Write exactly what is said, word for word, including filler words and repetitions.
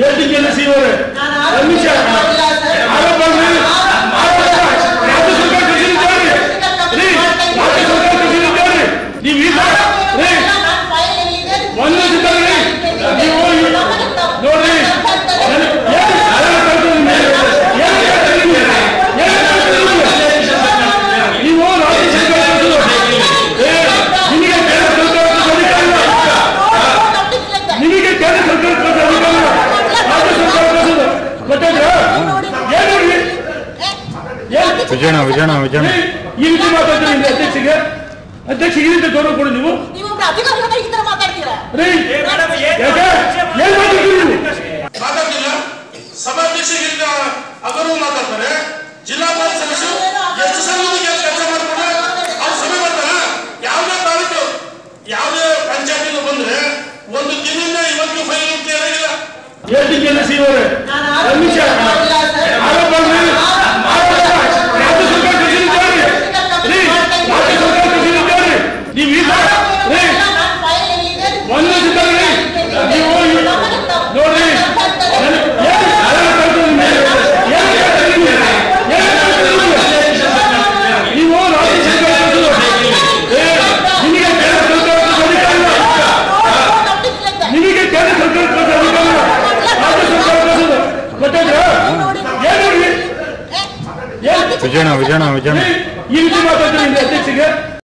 ಹೇಳ್ತೀನಿ ಸಿ ಅವರೇ ನಿಮಿಷ ಆರೋಪ ರಾಜ್ಯ ಸರ್ಕಾರ ಕಳಿಸಿದ್ದಾರೆ ರೀ ರಾಜ್ಯ ಸರ್ಕಾರ ಕಳಿಸಿದ್ದಾರೆ ನೀವು ಈಗ ರೀ ಒಂದು ಸಿದ್ಧಾರಿ ನೀವು ನೋಡ್ರಿ ನೀವು ರಾಜ್ಯ ಸರ್ಕಾರ ನಿಮಗೆ ಕೇಂದ್ರ ಸರ್ಕಾರ ನಿಮಗೆ ಕೇಂದ್ರ ಸರ್ಕಾರ ರಾಜ್ಯ ಸರ್ಕಾರ ಗೊತ್ತಾಯ್ತಾ ವಿಜಯಣ್ಣ ವಿಜಯಣ್ಣ ವಿಜಯಣ್ಣ ಈ ರೀತಿ ಮಾತಾಡ್ತೀರಿ ಅಧ್ಯಕ್ಷರಿಗೆ ಅಧ್ಯಕ್ಷರಿಗೆ ಈ ರೀತಿ ಗೌರವ ಕೊಡಿ ನೀವು ಮಾತಾಡ್ತಿಲ್ಲ ಸಭಾಧ್ಯಕ್ಷರಿಂದ ಅವರು ಮಾತಾಡ್ತಾರೆ ಜಿಲ್ಲಾ ಪಂಚಾಯತ್ ಸದಸ್ಯರು ಎಷ್ಟು ಸಂಘಕ್ಕೆ ಕೆಲಸ ಮಾಡ್ತಾರೆ ಅವ್ರು ಸಭೆ ಮಾಡ್ತಾರೆ ಯಾವುದೇ ತಾಲೂಕು ಯಾವುದೇ ಪಂಚಾಯತಿಗೆ ಬಂದ್ರೆ ಒಂದು ದಿನದಿಂದ ಇವತ್ತು ಫೈಲ್ ಕ್ಲಿಯರ್ ಆಗಿಲ್ಲ ಹೇಳ್ತೀನಿ ಸಿ ಅವರೇ ನಿಮಿಷ ಆರೋಪ ರಾಜ್ಯ ಸರ್ಕಾರ ಕಳಿಸಿದ್ದಾರೆ ರೀ ರಾಜ್ಯ ಸರ್ಕಾರ ಕಳಿಸಿದ್ದಾರೆ ನೀವು ಈಗ ರೀ ಒಂದು ಸಿದ್ಧಾರಿ ನೀವು ನೋಡ್ರಿ ನೀವು ರಾಜ್ಯ ಸರ್ಕಾರ ನಿಮಗೆ ಕೇಂದ್ರ ಸರ್ಕಾರ ನಿಮಗೆ ಕೇಂದ್ರ ಸರ್ಕಾರ ರಾಜ್ಯ ಸರ್ಕಾರ ಗೊತ್ತಾಯ್ತಾ ವಿಜಯಣ್ಣ ವಿಜಯಣ್ಣ ವಿಜಯಣ್ಣ ಈ ರೀತಿ ಮಾತಾಡ್ತೀರಿ ಅಧ್ಯಕ್ಷರಿಗೆ